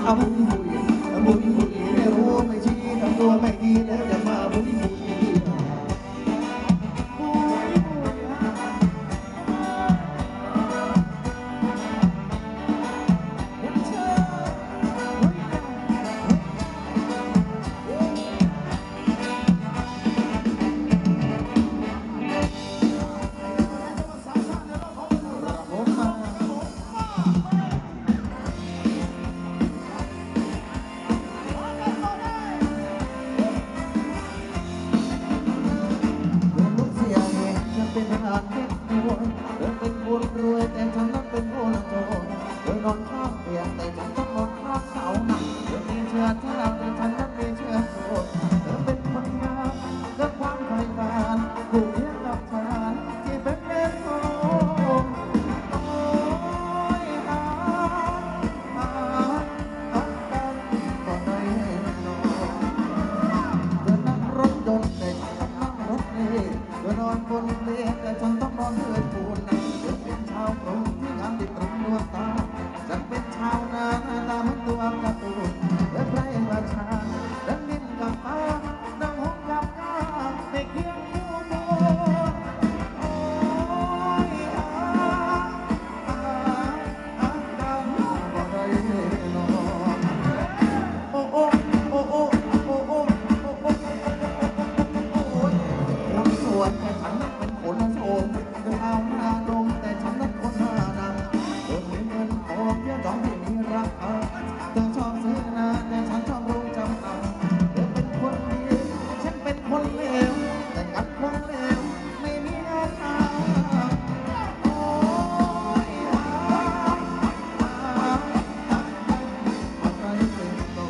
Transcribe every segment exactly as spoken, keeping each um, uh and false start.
เอาบุยบุยบุยบุยไม่รู้ไม่ชี้ทำตัวไม่ดีแล้วจะมาบุยบุยเป็นทหารเด็กน้อยเดินเป็นคนรวยแต่ฉันนั้นเป็นคนจนเดินนอนข้างเตียงแต่ฉันต้องนอนข้างเสาหนักเดินมีเชื้อชาติแต่ฉันนั้นมีเชื้อโสดเดินเป็นคนงามเดินความไพศาลกูเทียบกับฉันที่เป็นเด็กโตโอ้ยหาหาหากันก็ได้นอนเดินนั่งรถยนต์แต่ฉันต้องนั่งรถเมล์เดินนอนบนเตียงแต่ฉันต้องนอนเลื่อนปูนเดินเป็นชาวกรุงที่งามติดตรงดวงตาฉันเป็นชาวนาตาเหมือนตัวการ์ตูนเดินไพร่ประชาเดินดินกับฟ้านั่งห้องกับกาไม่เคียงคู่มูโอ้ยอาอาอาการก็ได้นอนโอ้โอ้โอ้โอ้โอ้โอ้โอ้โอ้โอ้ยคนสวยแต่ฉันนั้นเป็นคนโสมเดินเอาหน้าดงแต่ฉันนั้นคนหน้าดำเดินมีเงินทองเยอะจอมที่มีราคาเธอชอบซื้อนาแต่ฉันชอบโรงจำนำเธอเป็นคนดีฉันเป็นคนเลวแต่กับคนเลวไม่มีโอกาสโอ้ยหาหาหาอะไรเป็นตัว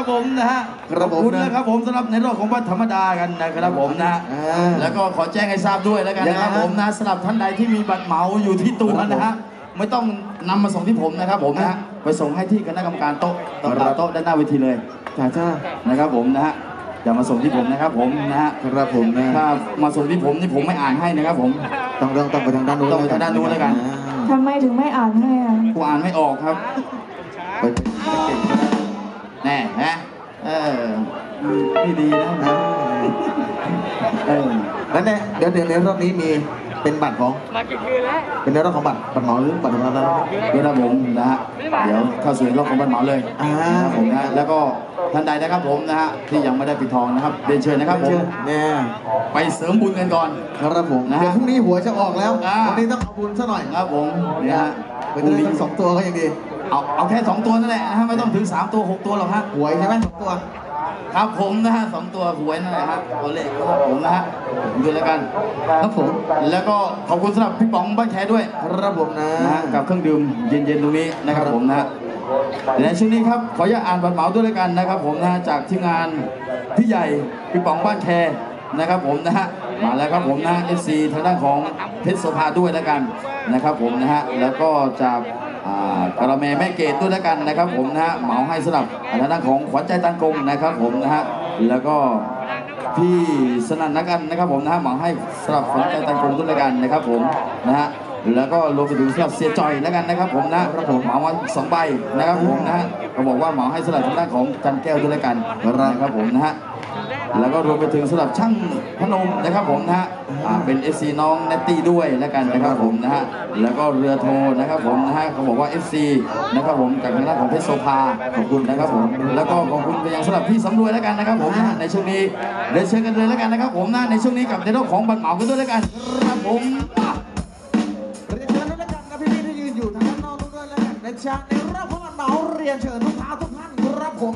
นะครับผมนะฮะขอบคุณนะครับผมสำหรับในรอบของบัตรธรรมดากันนะครับผมนะแล้วก็ขอแจ้งให้ทราบด้วยแล้วกันนะครับผมนะสำหรับท่านใดที่มีบัตรเหมาอยู่ที่ตัวนะฮะไม่ต้องนำมาส่งที่ผมนะครับผมนะฮะไปส่งให้ที่คณะกรรมการโต๊ะโต๊ะด้านหน้าเวทีเลยจ้าจ้านะครับผมนะฮะอย่ามาส่งที่ผมนะครับผมนะฮะครับผมนะถ้ามาส่งที่ผมนี่ผมไม่อ่านให้นะครับผมต้องต้องต้องไปทางด้านนู้นต้องไปทางด้านนู้นแล้วกันทำไมถึงไม่อ่านให้อ่ะกูอ่านไม่ออกครับไปเก่งแน่ฮะเออนี่ดีนะเออแล้วเนี่ยเดี๋ยวเดี๋ยวในรอบนี้มีเป็นบัตรของมากี่คืนแล้วเป็นในรอบของบัตรบัตรเหมาหรือบัตรธรรมดาด้วยนะผมนะฮะเดี๋ยวเข้าสู่รอบของบัตรเหมาเลยครับผมนะแล้วก็ท่านใดนะครับผมนะฮะที่ยังไม่ได้ปิดทองนะครับเรียนเชิญนะครับผมเนี่ยไปเสริมบุญกันก่อนครับผมนะเดี๋ยวพรุ่งนี้หัวจะออกแล้ววันนี้ต้องเอาบุญซะหน่อยครับผมเนี่ยฮะพรุ่งนี้สองตัวก็ยังดีเอาเอาแค่สองตัวนั่นแหละนะฮะไม่ต้องถึงสามตัวหกตัวหรอกฮะหวยใช่ไหมสองตัวครับผมนะฮะสองตัวหวยนั่นแหละฮะตัวเลขครับผมนะฮะดูแล้วกันครับผมแล้วก็ขอบคุณสำหรับพี่ป๋องบ้านแคด้วยครับผมนะกับเครื่องดื่มเย็นๆตรงนี้นะครับผมนะในช่วงนี้ครับขออนุญาตอ่านบัตรเหมาด้วยแล้วกันนะครับผมนะจากทีมงานพี่ใหญ่พี่ป๋องบ้านแคนะครับผมนะฮะมาแล้วครับผมนะเอฟซีทางด้านของเพชรโสภาด้วยแล้วกันนะครับผมนะฮะแล้วก็จากกระแมแม่เกตด้วยแล้วกันนะครับผมนะฮะเหมาให้สำหรับทางด้านของขวัญใจตังกงนะครับผมนะฮะแล้วก็พี่สนั่นนักกันนะครับผมนะฮะเหมาให้สำหรับขวัญใจตังกงด้วยแล้วกันนะครับผมนะฮะแล้วก็รวมไปถึงสำหรับเสียจ่อยแล้วกันนะครับผมนะครับผมเหมามาสองใบนะครับผมนะฮะเขาบอกว่าเหมาให้สำหรับทางด้านของจันแก้วด้วยแล้วกันนะครับผมนะฮะแล้วก็รวมไปถึงสำหรับช่างพนมนะครับผมนะฮะเป็น เอฟ ซี น้องเนตตี้ด้วยแล้วกันนะครับผมนะฮะแล้วก็เรือโทนะครับผมนะฮะเขาบอกว่า เอฟ ซี นะครับผมจากทางด้านของเพชรโสภาขอบคุณนะครับผมแล้วก็ขอบคุณไปยังสำหรับพี่สำรวยแล้วกันนะครับผมในช่วงนี้เดินเชิญกันเลยแล้วกันนะครับผมนะในช่วงนี้กับในรอบของบัตรเหมากันด้วยแล้วกันครับผมเรียนเชิญด้วยกันนะพี่ๆที่ยืนอยู่ทางด้านนอกด้วยแล้วกันในฉากในรอบของบัตรเหมาเรียนเชิญทุกท่านทุกท่านครับผม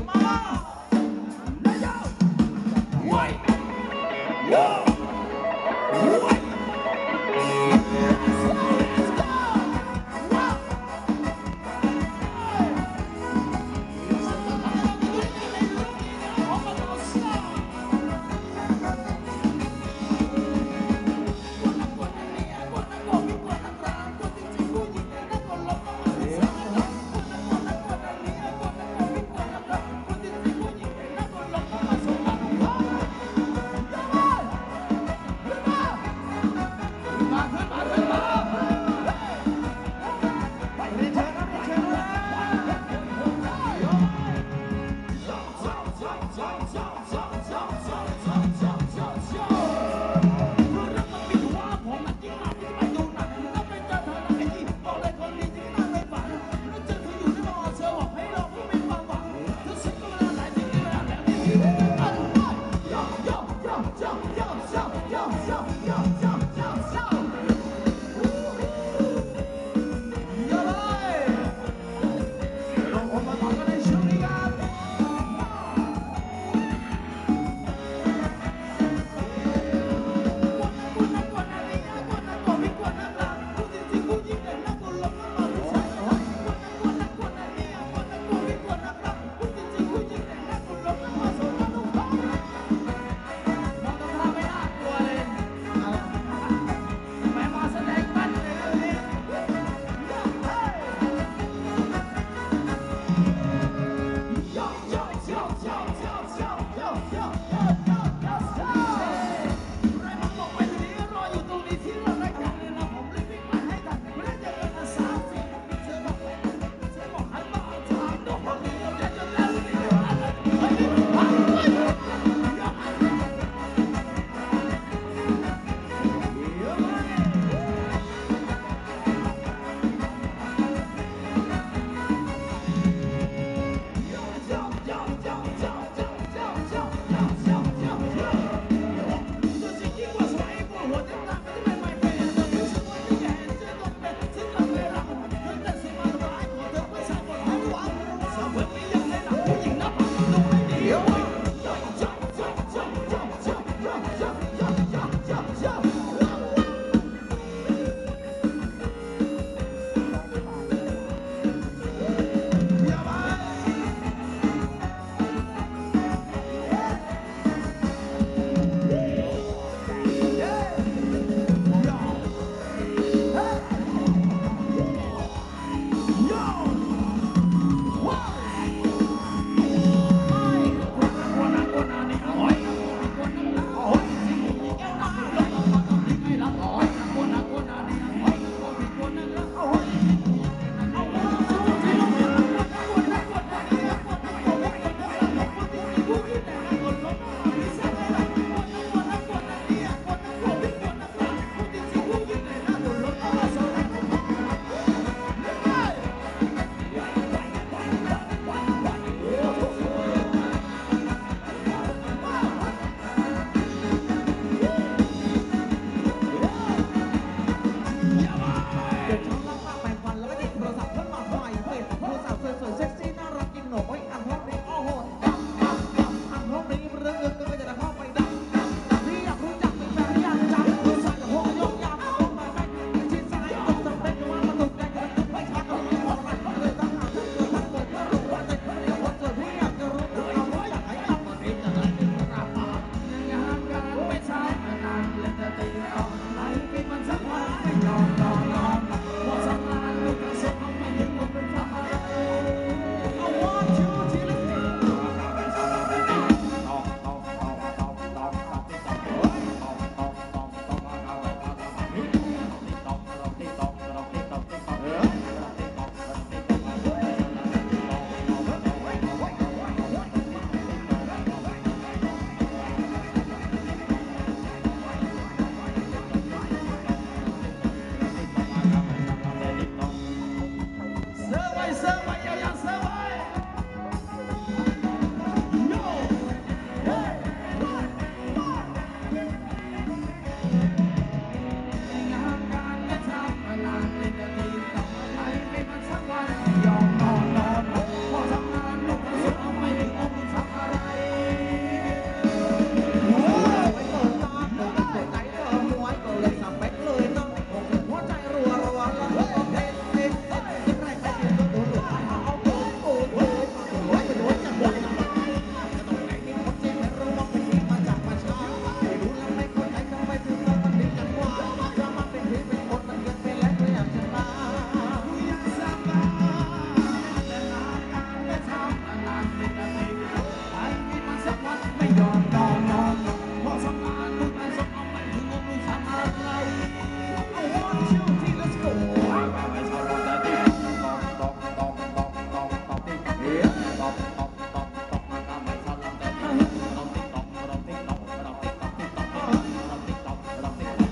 ไม่ยอมนอนนอนเพราะสำคัญลูกนั้นสมเอาไม่ถึงลูกทำอะไร I want you to let's go ไม่ชอบเราแต่ที่ตอกตอกตอกตอกตอกตอกตอกตอกตอกตอกตอกมาทำไม่ชอบเราแต่ที่เราติ๊กตอกเราติ๊กตอกเราติ๊กตอกติ๊กตอกเราติ๊กตอกเราติ๊กตอก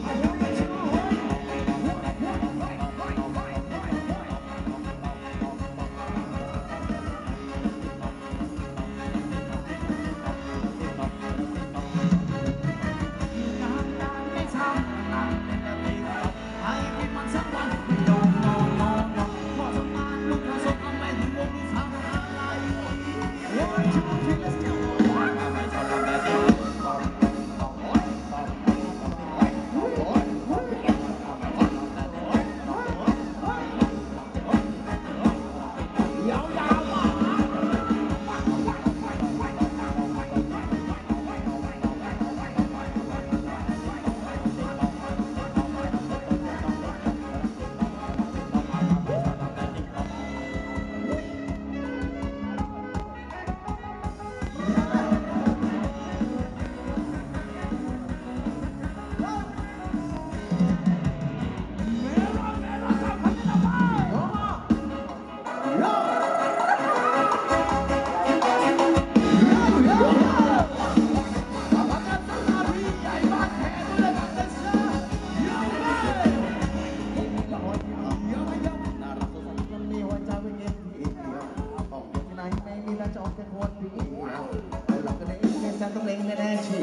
ต้องเล่นแน่ๆชี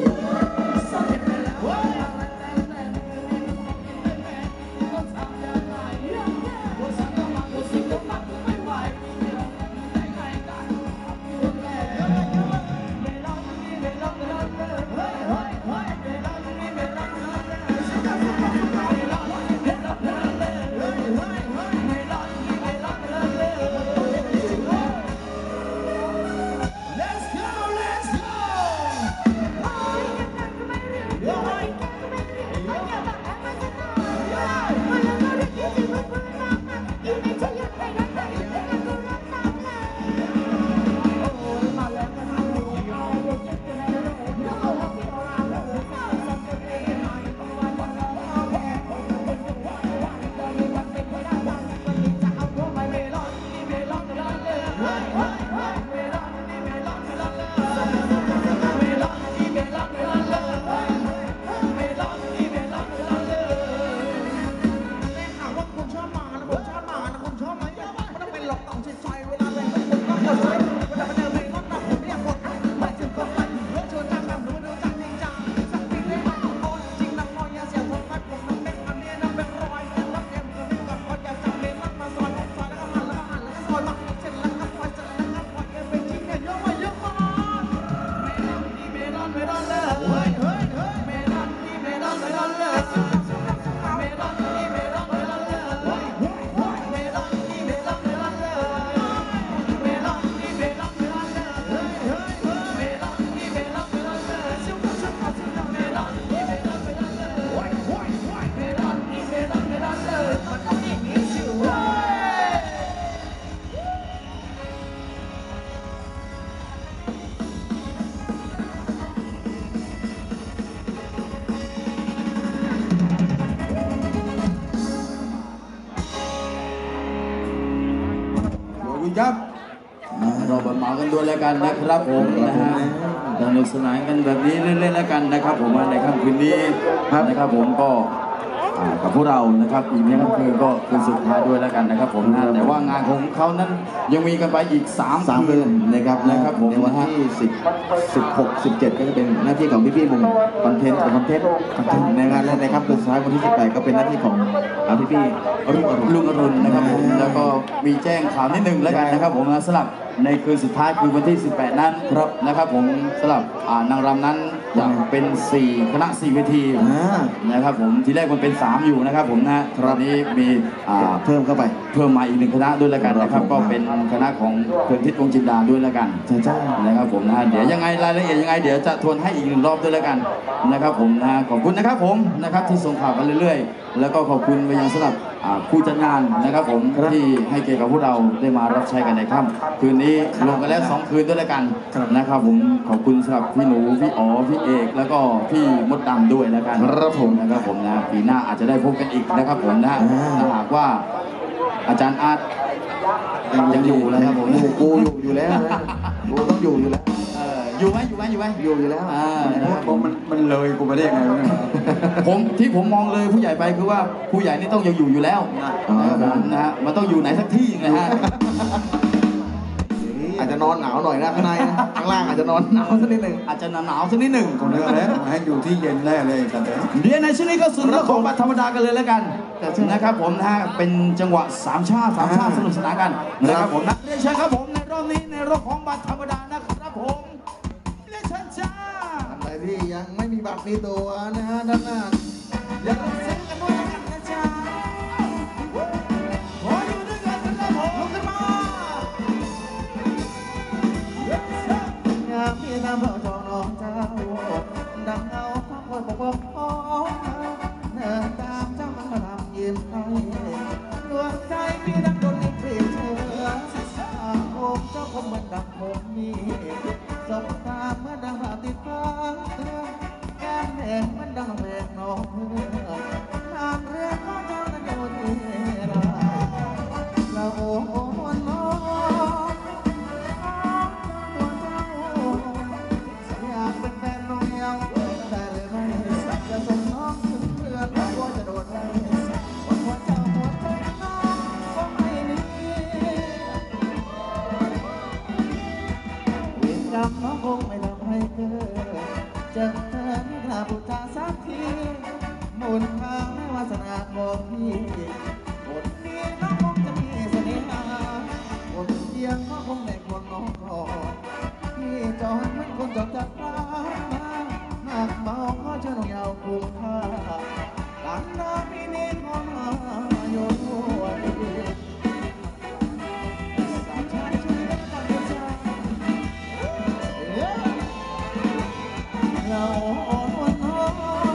ครับเราบันเมากันด้วยแล้วกันนะครับผมนะฮะสนุกสนานกันแบบนี้เล่นๆแล้วกันนะครับผมในค่ำคืนนี้นะครับผมก็กับพวกเรานะครับอีกนี้ก็คือก็คืนสุดท้ายด้วยแล้วกันนะครับผมนะแต่ว่างานของเขานั้นยังมีกันไปอีกสามสามเดือนนะครับนะครับผมในวันที่สิบ สิบหก สิบเจ็ดก็จะเป็นหน้าที่ของพี่ๆวงคอนเทนต์กับคอนเทนต์ในงานและในค่ำคืนสุดท้ายวันที่สิบแปดก็เป็นหน้าที่ของพี่ๆรุ่งอรุณรุ่งอรุณนะครับผมแล้วก็มีแจ้งข่าวนิดนึงแล้วกันนะครับผมสลับในคืนสุดท้ายคือวันที่สิบแปดนั้นครับนะครับผมสลับนางรำนั้นจะเป็นสี่คณะสี่เวทีนะครับผมทีแรกมันเป็นสามอยู่นะครับผมนะตอนนี้มีเพิ่มเข้าไปเพิ่มมาอีกหนึ่งคณะด้วยแล้วกันนะครับก็เป็นคณะของเพื่อนทิศวงจินดาด้วยแล้วกันใช่นะครับผมนะเดี๋ยวยังไงรายละเอียดยังไงเดี๋ยวจะทวนให้อีกหนึ่งรอบด้วยแล้วกันนะครับผมนะขอบคุณนะครับผมนะครับที่ส่งข่าวกันเรื่อยๆแล้วก็ขอบคุณไปยังสำหรับผู้จัดงานนะครับผมที่ให้เกียรติกับพวกเราได้มารับใช้กันในค่ำคืนนี้ลงกันแล้วสองคืนด้วยกันนะครับผมขอบคุณสำหรับพี่หนูพี่อ๋อพี่เอกแล้วก็พี่มดดำด้วยแล้วกันครับผมนะครับผมนะปีหน้าอาจจะได้พบกันอีกนะครับผมนะถ้าหากว่าอาจารย์อาร์ตยังอยู่นะครับผมกูอยู่อยู่แล้วนะกูต้องอยู่อยู่แล้วอยู่ไหมอยู่ไหมอยู่ไหมอยู่อยู่แล้วอ่าผมมันมันเลยกูไปได้ยังไงวะเนี่ยผมที่ผมมองเลยผู้ใหญ่ไปคือว่าผู้ใหญ่นี่ต้องยังอยู่อยู่แล้วนะฮะมันต้องอยู่ไหนสักที่นะฮะอาจจะนอนหนาวหน่อยนะข้างในข้างล่างอาจจะนอนหนาวสักนิดหนึ่งอาจจะหนาวสักนิดหนึ่งตรงนี้แล้วให้อยู่ที่เย็นแน่เลยครับเดี๋ยวในช่วงนี้ก็สุดเรื่องของบัตรธรรมดากันเลยแล้วกันนะครับผมนะฮะเป็นจังหวะสามชาติสามชาติสนุกสนานกันนะครับผมนะเรียนเชิญครับผมในรอบนี้ในรอบของบัตรธรรมดานะครับผมเรียนเชิญจ้าอะไรที่ยังไม่มีบัตรมีตัวนะฮะด้านหน้าอย่าลืมเซ็นกันด้วยกันนะจ๊ะขออยู่ด้วยกันนะครับผมลุกขึ้นมาอยากมีน้ำเบาจองน้องเจ้าดังเงาพักวันบอกว่าพ่อเดินตามเจ้ามันมาทำยิ้มให้ดวงใจพี่ดังโดนลิขิตเชื่อโอ้เจ้าคงเหมือนดังผมมีสบตาเมื่อดังราติดฟ้าแก้มแดงมันดังแหวกน้องทางเรือก็เจ้านั้นโดนเอราเราโอ้โหน้องอยากเป็นแฟนน้องยังแต่เลยไม่จะส่งน้องถึงเรือแล้วก็จะโดนไล่วันหัวเจ้าหัวใจน้องก็ไม่มีเวรกรรมน้องคงไม่ทำให้เกิดเจอเธอไม่กล้าพูดจาสักทีมุนทางไม่วาสนาของพี่คนนี้น้องคงจะมีเสน่หาคนเดียวน้องคงได้คนน้องกอดพี่จอดเหมือนคนจอดจัดฟ้าหนักเบาขอเชิญน้องยาวคุ้มค่าหลังน้าพี่นี้ขอมาโยนหัวดีสาวชายช่วยได้ก่อนเดียวจ้าเราอ่อนน้อง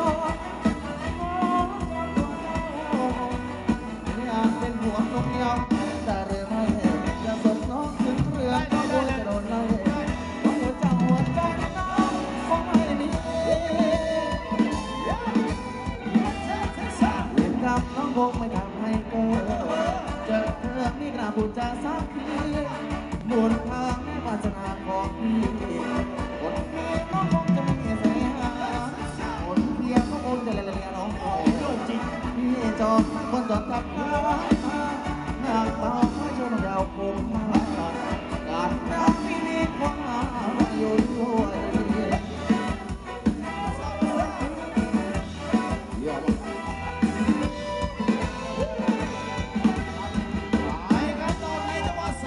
อยากเป็นห่วงน้องยาวแต่เรือไม่จะส่งน้องถึงเรือก็กลัวจะโดนไล่หัวใจหัวใจน้องคงไม่มีเวรกรรมน้องคงไม่ทำให้เกิดเจอเธอไม่กล้าพูดจาสักทีบุญทางไม่วาสนาของพี่คนนี้น้องคงจะมีเสน่หาคนเพียงก็คงจะเลียน้องพี่จอดคนจอดจับผ้าหน้าเบาให้ชนยาวคงมาการน้ำพี่นี้คงมาอยู่ด้วยไปกันต่อในจังหวัดส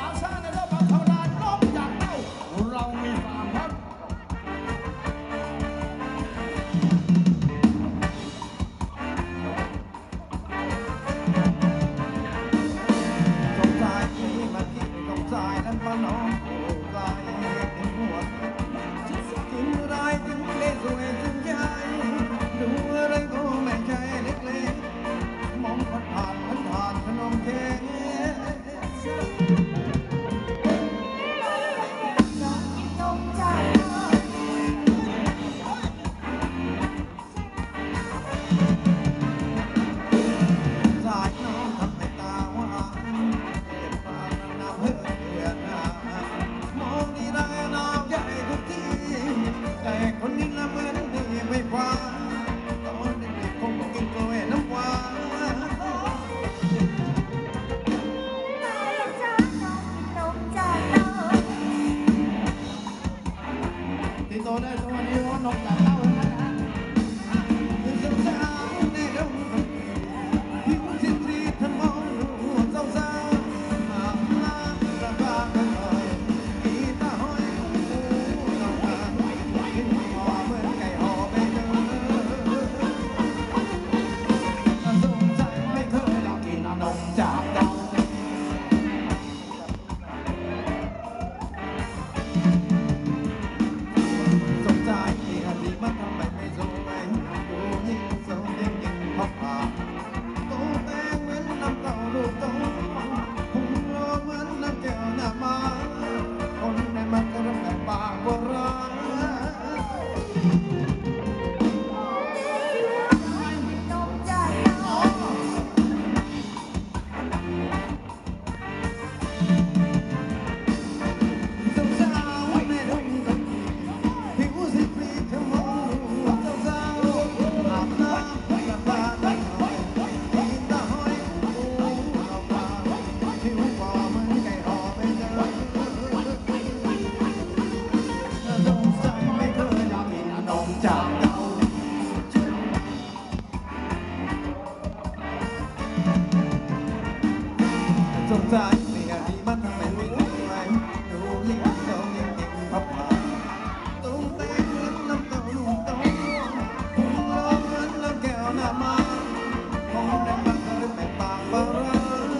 สงสารเมียที่มันทำไมไม่รู้ไหมดูลิงเจ้าลิงเก่งพับมาตุ้งเต้นน้ำเต้าลุงเต้าพุ่งร้องเงินแล้วแก้วหน้ามาคงได้บังเอิญไม่ปากบารา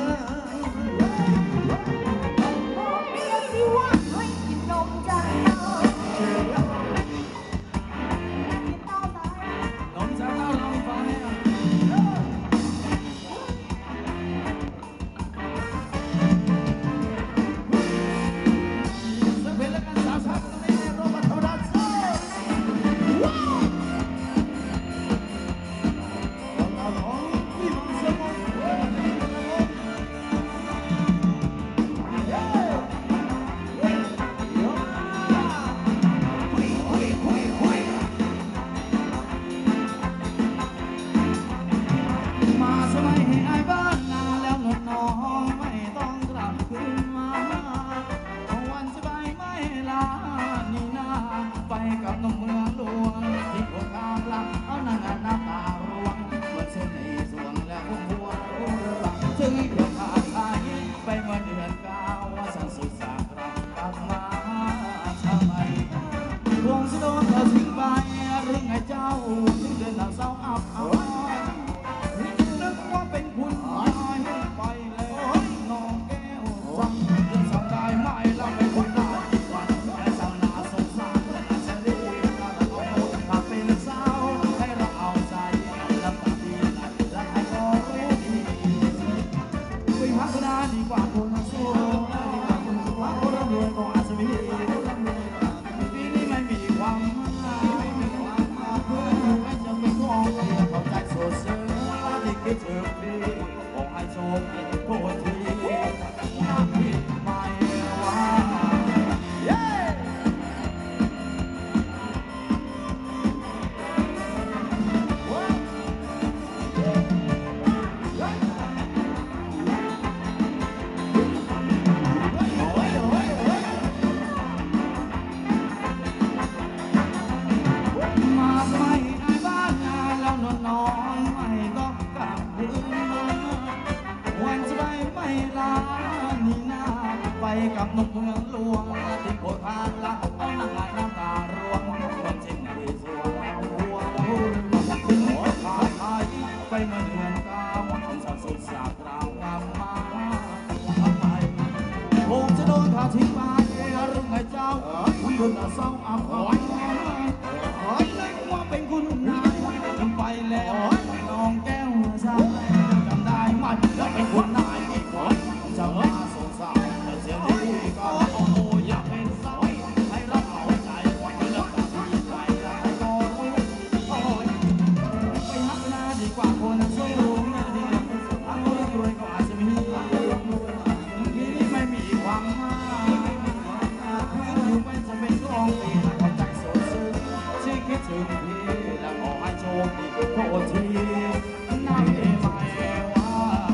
กับนกเมืองหลวงที่โคทางละเอาหนังลายน้ำตารวงมันเช่นในสวงหัวหัวถึงขาไทยไปเมื่อเดือนเก้าสับสนสาบราวงามมาทำไมคงจะโดนขาทิ้งไปหรือไงเจ้าคุณโดนเศร้าอับหอยหอยเลยว่าเป็นคุณนายไปแล้วน้องแก้วสาวจำได้ไหมแล้วเป็นคุณนายอีกคนจะมาสงสารเสียดีก็โอ้อยากเป็นสาวให้รับเอาใจให้รับดีใจแล้วก็โอ้ยไปหักหน้าดีกว่าคนสู้ดีถ้าคนรวยก็อาจจะมีที่นี่ไม่มีความหมายพื้นอยู่ไม่จะเป็นกองตีเข้าใจโซซึที่คิดถึงพี่แล้วขอให้โชคดีโทษทีน้ำเอมาเอว่า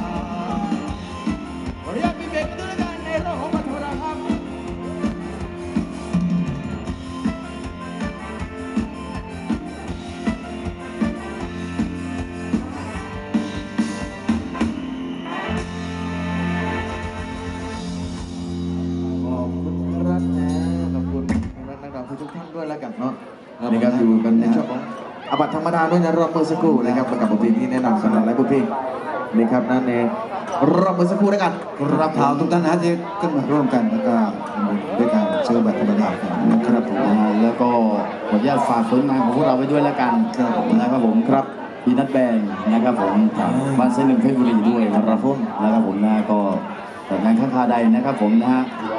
เรียกพี่เบกด้วยกันในโลกของมันโทรศัพท์ขอบคุณรัตนะขอบคุณรัตนะขอบคุณทุกท่านด้วยแล้วกันเนาะในการอยู่กันในช่วงของอาบัติธรรมดาด้วยนะรอบเมื่อสักครู่นะครับประกาศบทเพลงที่แนะนำสำหรับหลายบทเพลงนะครับนั่นเองรอบเมื่อสักครู่ด้วยกันรับข่าวทุกท่านนะที่ขึ้นมาร่วมกันแล้วก็ด้วยการเชิญบัตรธรรมดานะครับผมแล้วก็ขออนุญาตฝากผลงานของพวกเราไว้ด้วยแล้วกันนะครับผมครับพีนัทแบงนะครับผมบ้านเซนหนึ่งเพชรบุรีด้วยนะครับผมแล้วก็ผมนะก็งานข้างคาใดนะครับผมนะฮะ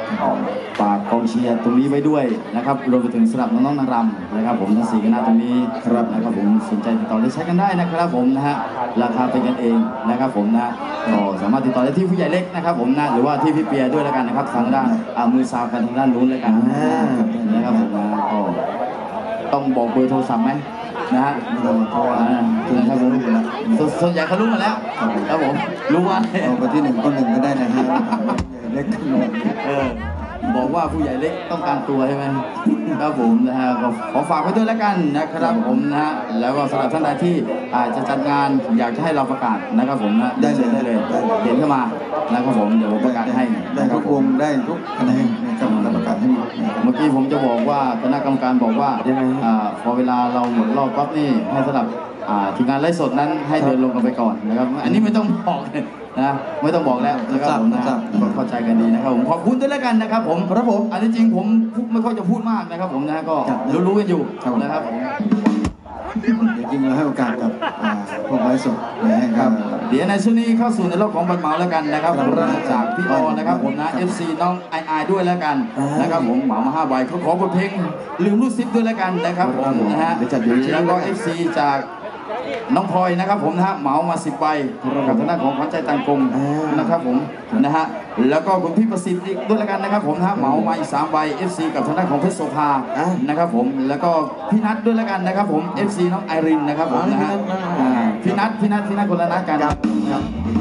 ฝากกองเชียร์ตรงนี้ไว้ด้วยนะครับรวมไปถึงสำหรับน้องๆนางรำนะครับผมทั้งสี่คณะตรงนี้ครับนะครับผมสนใจติดต่อได้ใช้กันได้นะครับผมนะฮะราคาเป็นกันเองนะครับผมนะก็สามารถติดต่อได้ที่ผู้ใหญ่เล็กนะครับผมนะหรือว่าที่พี่เปียด้วยแล้วกันนะครับทางด้านอ่ามือซาวกันทางด้านนู้นแล้วกันนะครับผมนะก็ต้องบอกเบอร์โทรศัพท์ไหมนะฮะเพราะว่านะครับผมส่วนใหญ่เขารู้มาแล้วครับผมรู้ว่าเอาไปที่หนึ่งก็หนึ่งก็ได้นะฮะเล็กขึ้นมาเออบอกว่าผู้ใหญ่เล็กต้องการตัวใช่ไหมครับผมนะฮะก็ขอฝากไว้ด้วยแล้วกันนะครับผมนะฮะแล้วก็สำหรับท่านใดที่อาจจะจัดงานอยากจะให้เราประกาศนะครับผมนะได้เลยได้เลยเขียนเข้ามานะครับผมเดี๋ยวผมประกาศให้ได้ทุกวงได้ทุกคะแนนนะครับรับประกาศให้หมดเมื่อกี้ผมจะบอกว่าคณะกรรมการบอกว่ายังไงอ่าพอเวลาเราหมดรอบปั๊บนี่ให้สำหรับอ่าทีมงานไลฟ์สดนั้นให้เดินลงกันไปก่อนนะครับอันนี้ไม่ต้องบอกเลยนะไม่ต้องบอกแล้วนะครับผมนะก็เข้าใจกันดีนะครับผมขอบคุณด้วยแล้วกันนะครับผมครับผมอันนี้จริงผมไม่ค่อยจะพูดมากนะครับผมนะก็รู้ๆกันอยู่นะครับผมเดี๋ยวจริงเราให้โอกาสกับพวกไลฟ์สดนะครับเดี๋ยวในช่วงนี้เข้าสู่ในรอบของบัตรเหมาแล้วกันนะครับจากพี่ออนะครับผมนะ เอฟ ซี น้องไอไอด้วยแล้วกันนะครับผมเหมามาห้าใบเขาขอบทเพลงลืมรูดซิปด้วยแล้วกันนะครับผมนะฮะแล้วก็ เอฟ ซี จากน้องพลอยนะครับผมนะฮะเหมามาสิบใบกับทางด้านของขวัญใจต่างกลมนะครับผมนะฮะแล้วก็คุณพี่ประสิทธิ์อีกด้วยแล้วกันนะครับผมนะฮะเหมามาอีกสามใบ เอฟ ซี กับทางด้านของเพชรโสภานะครับผมแล้วก็พี่นัทด้วยแล้วกันนะครับผม เอฟ ซี น้องไอรินนะครับผมนะฮะพี่นัทพี่นัทพี่นัทคนละนัดกันครับ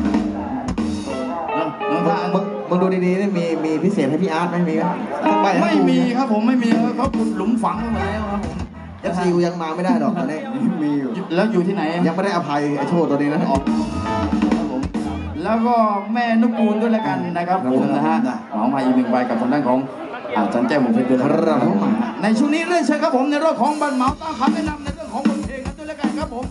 มึงดูดีๆนี่มีมีพิเศษให้พี่อาร์ตไหมมีไหมไม่มีครับผมไม่มีเขาขุดหลุมฝังมาแล้วครับผมเอฟซีกูยังมาไม่ได้หรอกตอนนี้มีอยู่แล้วอยู่ที่ไหนยังไม่ได้อภัยไอ้โชว์ตัวนี้นะแล้วก็แม่นุกูลด้วยแล้วกันนะครับผมนะฮะเหมามาอีกหนึ่งใบกับทางด้านของอาจารย์แจ้งหมงเพชรด้วยนะครับในช่วงนี้เรื่องเชิญครับผมในรอบของบัตรเหมาตามคำแนะนำในเรื่องของบทเพลงกันด้วยแล้วกันครับผม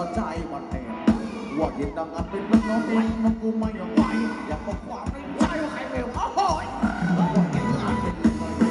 ว่าใจมันเองว่าเห็นดังอันเป็นมันน้องไหลน้องกูไม่ยอมไหวอยากบอกความในใจว่าใครเร็วโอ้โหว่าเห็นอันเป็นมันน้องไหล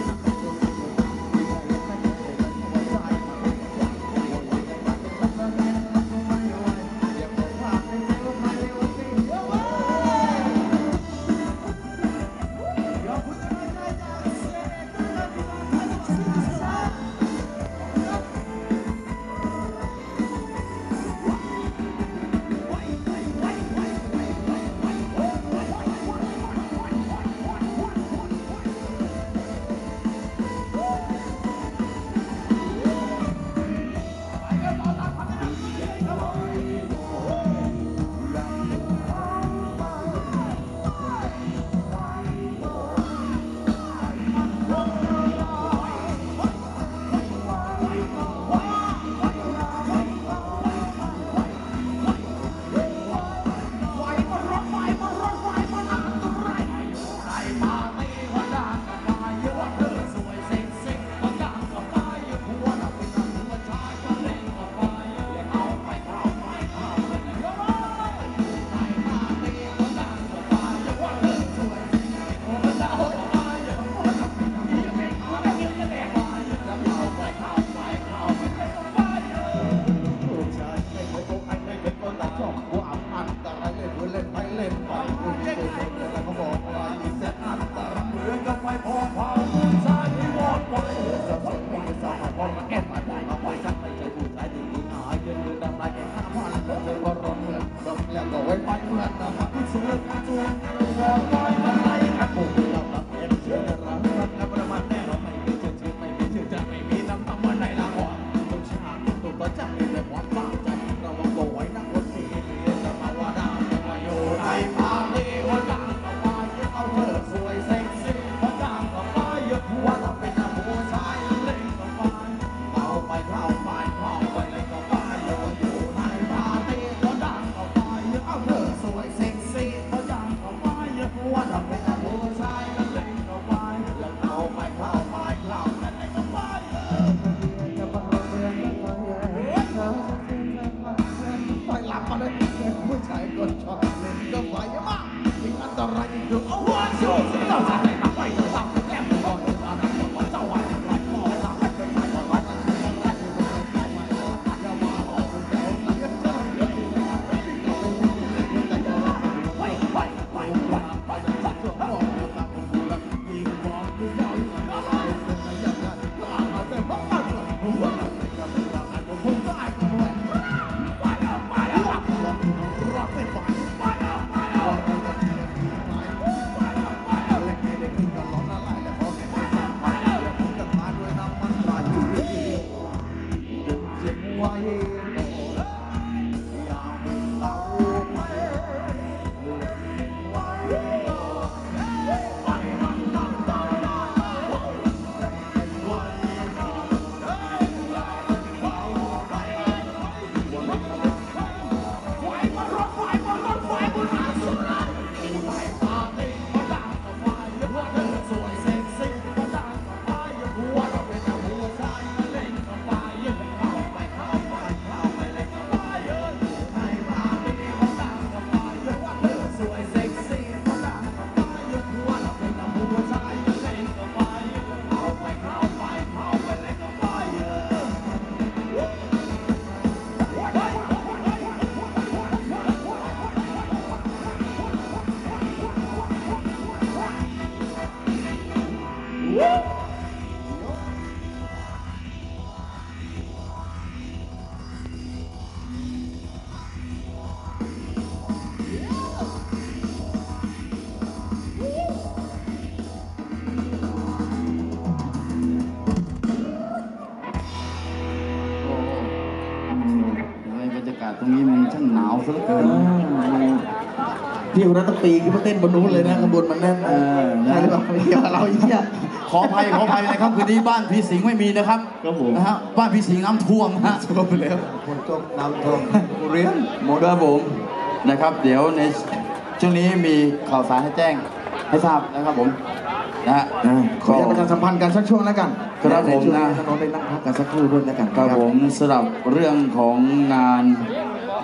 ตรงนี้มันช่างหนาวซะเหลือเกินพี่คนนั้นต้องปีขึ้นมาเต้นบนนู้นเลยนะขบวนมันแน่นเออใช่หรือเปล่าไม่เกี่ยวกับเราอีกเนี่ยขออภัยขออภัยนะครับคืนนี้บ้านพี่สิงห์ไม่มีนะครับครับผมนะฮะบ้านพี่สิงห์น้ำท่วมฮะท่วมไปแล้วฝนตกน้ำท่วมเรียนหมดแล้วผมนะครับเดี๋ยวในช่วงนี้มีข่าวสารให้แจ้งให้ทราบนะครับผมนะฮะขอประชาสัมพันธ์กันสักช่วงแล้วกันครับผมนะถนนได้นั่งพักกันสักครู่ด้วยแล้วกันครับผมสำหรับเรื่องของงาน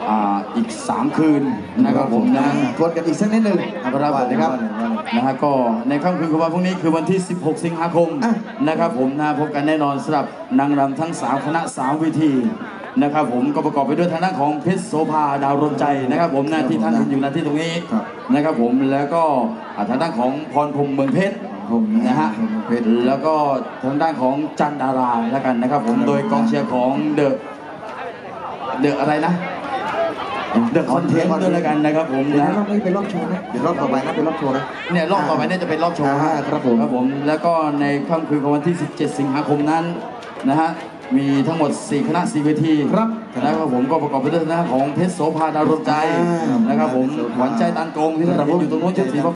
อ่าอีกสามคืนนะครับผมนะทวนกันอีกสักนิดหนึ่งครับว่าเลยครับนะฮะก็ในค่ำคืนของวันพรุ่งนี้คือวันที่ สิบหก สิงหาคมอ่ะนะครับผมนะพบกันแน่นอนสำหรับนางรำทั้งสามคณะสามเวทีนะครับผมก็ประกอบไปด้วยทางด้านของเพชรโสภาดาวรวมใจนะครับผมนะที่ท่านเห็นอยู่ณที่ตรงนี้ครับนะครับผมแล้วก็อ่าทางด้านของพรพรหมเมืองเพชรผมนะฮะเพชรแล้วก็ทางด้านของจันดาราแล้วกันนะครับผมโดยกองเชียร์ของเดอะเดอะอะไรนะเดอะคอนเทนต์ด้วยแล้วกันนะครับผมเดี๋ยวนะรอบนี้เป็นรอบโชว์นะเดี๋ยวรอบต่อไปนะเป็นรอบโชว์นะเนี่ยรอบต่อไปเนี่ยจะเป็นรอบโชว์อ่าครับผมครับผมแล้วก็ในค่ำคืนของวันที่ สิบเจ็ด สิงหาคมนั้นนะฮะมีทั้งหมดสี่คณะสี่เวทีครับนะครับผมก็ประกอบไปด้วยทางด้านของเพชรโสภาดาวรวมใจอ่านนะครับผมเพชรโสภาหวานใจตันโกงที่ท่านเห็นอยู่ตรงนู้นชุดสี